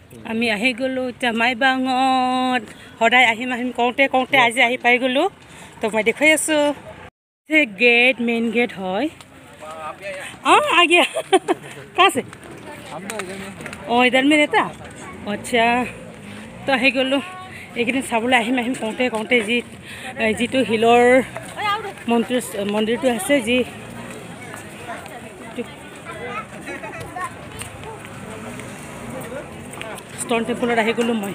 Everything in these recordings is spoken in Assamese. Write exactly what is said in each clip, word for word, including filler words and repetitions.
আমি আহি গ'লো এতিয়া মাইবাঙত সদায় আহিম আহিম কওঁতে কওঁতে আজি আহি পাই গ'লো তো মই দেখুৱাই আছোঁ গেট মেইন গেট হয় অঁ आ गया कहाँ से ओ इधर में रहता अच्छा তো আহি গ'লো এইকেইদিন চাবলৈ আহিম আহিম কওঁতে কওঁতে যি যিটো শিলৰ মন্দিৰ মন্দিৰটো আছে যি ষ্টন টেম্পলত আহি গ'লো মই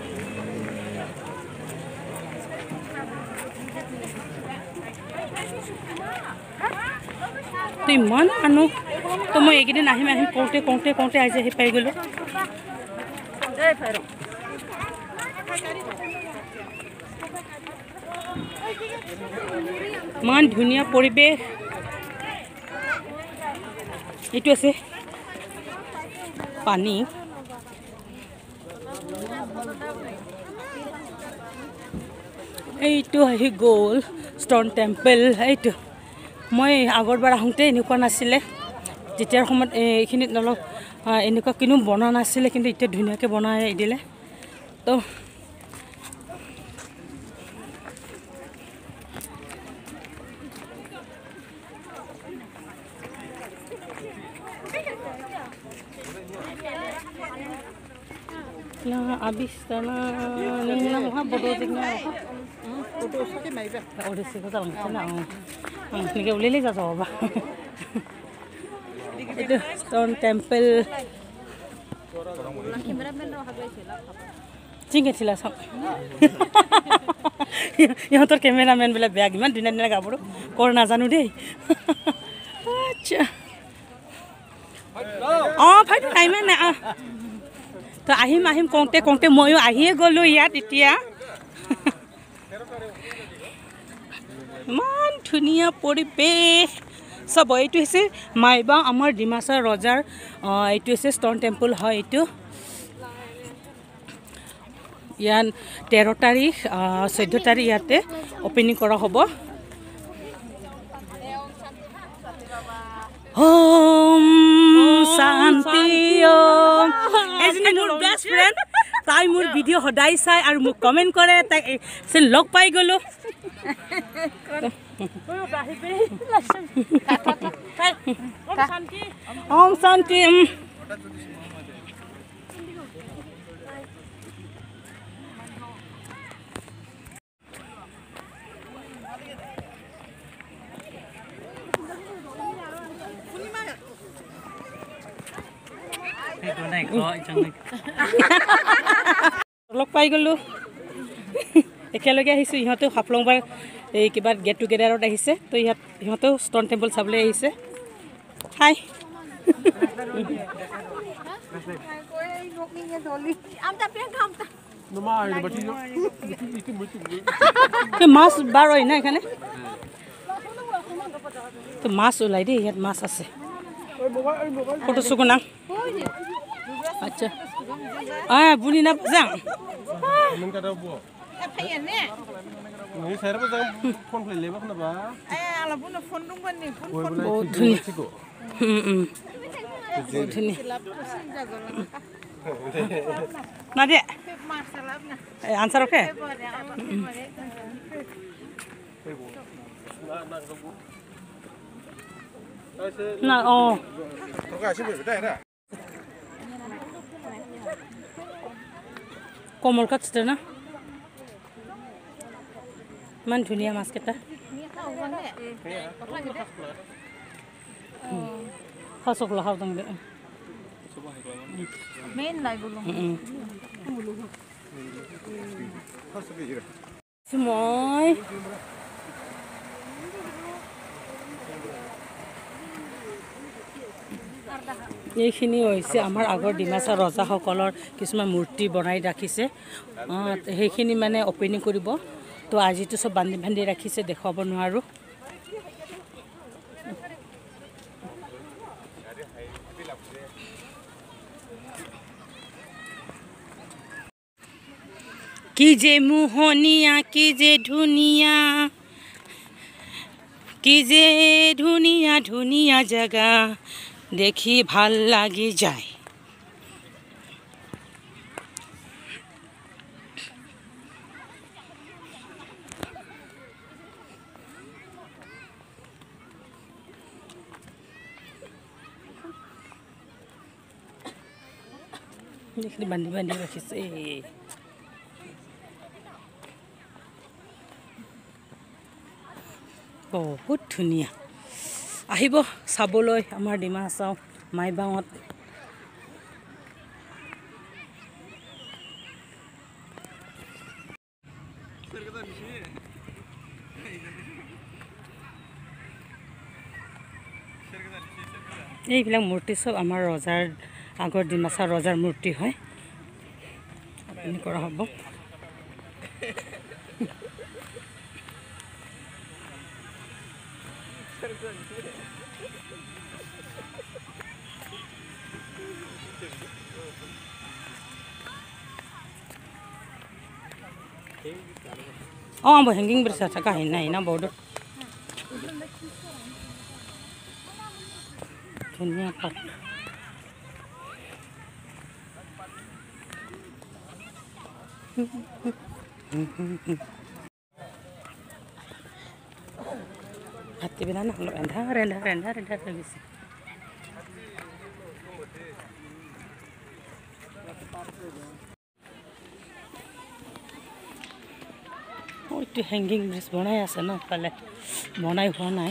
তো ইমান মানুহ তো মই এইকেইদিন আহিম আহিম কওঁতে কওঁতে কওঁতে আজি আহি পাই গ'লো ইমান ধুনীয়া পৰিৱেশ এইটো আছে পানী এইটো আহি গ'ল ষ্টন টেম্পল এইটো মই আগৰবাৰ আহোঁতে এনেকুৱা নাছিলে যেতিয়াৰ সময়ত এইখিনিত অলপ এনেকুৱা কিনো বনোৱা নাছিলে কিন্তু এতিয়া ধুনীয়াকৈ বনাই দিলে তো Nah, habis tanah ini lah mah bodoh jengnya. Bodoh sakit Maibang. Oh, di sini kita orang sana. Oh, ni kita boleh lihat apa? Itu Stone Temple. Cingkat sila sam. Yang tu kameraman bila biar gimana dunia ni nak apa? Korang nak zanu deh. Acha. Oh, pai tu lain mana ah? তো আহিম আহিম কওঁতে কওঁতে ময়ো আহিয়ে গ'লো ইয়াত এতিয়া ইমান ধুনীয়া পৰিৱেশ চব এইটো হৈছে মাইবাং আমাৰ ডিমাছাৰ ৰজাৰ এইটো হৈছে ষ্টন টেম্পল হয় এইটো ইয়াত তেৰ তাৰিখ চৈধ্য তাৰিখ ইয়াতে অপেনিং কৰা হ'ব Om Shanti Om. Eजনী মোৰ বেষ্ট ফ্ৰেণ্ড তাই মোৰ ভিডিঅ' সদায় চাই আৰু মোক কমেণ্ট কৰে তাই সে লগ পাই গ'লো Om Shanti লগ পাই গ'লো একেলগে আহিছোঁ ইহঁতেও হাফলংবাৰ এই কিবা গেট টুগেডাৰত আহিছে তো ইহঁত ইহঁতেও ষ্টন টেম্পল চাবলৈ আহিছে হাই মাছ বাৰ হয় না এখানে তো মাছ ওলাই দেই ইয়াত মাছ আছে ফটো চুকো না আচ্ছা আ বুনি না যাং নন কাটা বো এ ফাইনে নই সাইরা বা যাং ফোন ফেলে বা না বা এ আলা বুন ফোন দং বনি ফোন বহুত ধুনি হুম হুম বহুত ধুনি না দে আনসার ওকে না ও তোকে আসিবে বেটা এরা কমল কাটছে না মান ধুনিয়া মাছ কেটা খাসক লাহাও দং দে মেন লাই বলো মই এইখিনি হৈছে আমাৰ আগৰ ডিমাছাৰ ৰজাসকলৰ কিছুমান মূৰ্তি বনাই ৰাখিছে সেইখিনি মানে অপেনিং কৰিব তো আজিতো সব বান্ধি বান্ধি ৰাখিছে দেখুৱাব নোৱাৰো কি যে মোহনীয়া কি যে ধুনীয়া কি যে ধুনীয়া ধুনীয়া জাগা দেখি ভাল লাগি যায় এইখিনি বান্ধি বান্ধি ৰাখিছে বহুত ধুনীয়া আহিব চাবলৈ আমাৰ ডিমা হাছাও মাইবাঙত এইবিলাক মূৰ্তি সব আমাৰ ৰজাৰ আগৰ ডিমাছা ৰজাৰ মূৰ্তি হয় আপুনি কৰা হ'ব oh ambo hanging bersa taka hina hina bodo dunia pak hati bilang nak rendah rendah rendah rendah lagi sih oh itu hanging bridge bonai ase na pale bonai hua nai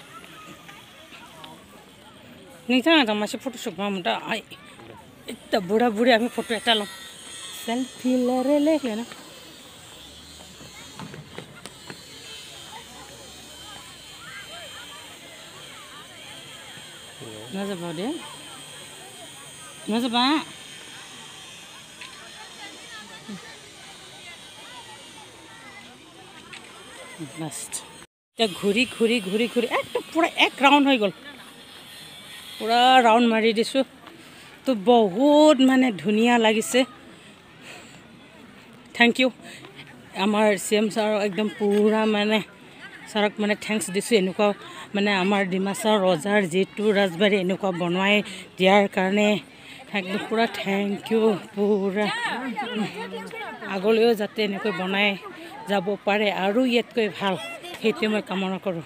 ni jang jang masih photo shoot mam da ai itta bura buri ami photo eta lam selfie lere le na Nasa ba dia? Nasa ba? Last. Ya Guri Guri Guri Guri. Ek to pura ek round hoy gol. Pura round mari disu. To bahut mane dhuniya lagise. Thank you. Amar C M sir ekdom pura mane sarak mane thanks disu enuka mane amar dimasa rojar jetu rajbari enuka bonwai diar karone ekdom pura thank you pura agoleo jate enuka bonai jabo pare aru yetkoi bhal hetu moi kamona koru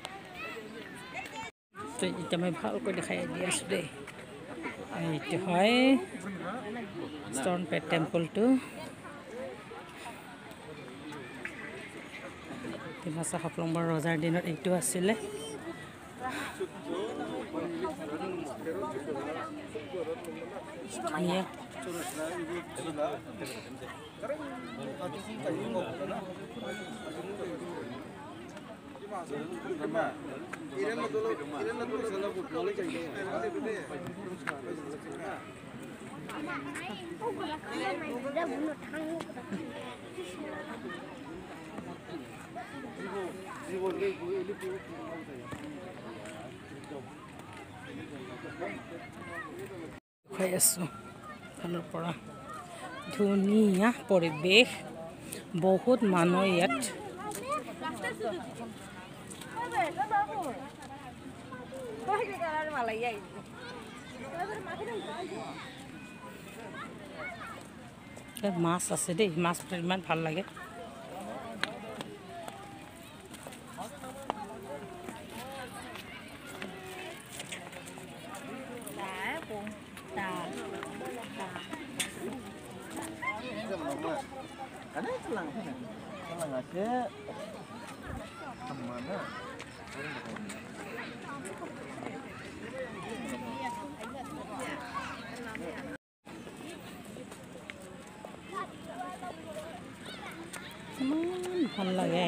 to eta moi bhal koi dekhai di asu de etu hoy stone pet temple to Dimasa Haplongbar Rojar dinot itu asile iya Kaya aso kanar pora dhuniya poribesh bahut mano yat mas ase de mas iman bhal lage Karena selang sana, selang aja kemana? Hmm, ভাল লাগে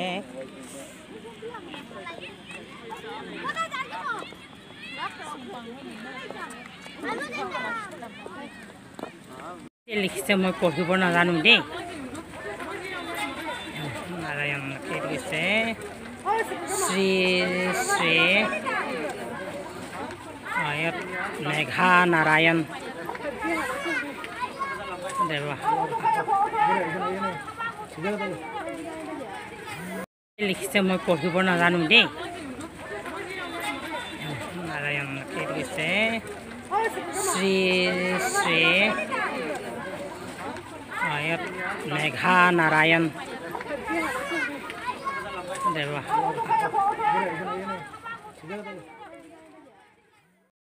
লিখিছে মই পঢ়িব নাজানো দেই নারায়ণ কে লিখিছে শ্রী শ্রী আয়ত মেঘা নারায়ণ দেবা লিখিছে মই পঢ়িব নাজানো দেই নারায়ণ কে লিখিছে শ্রী শ্রী আয়ত মেঘা নারায়ণ দেবা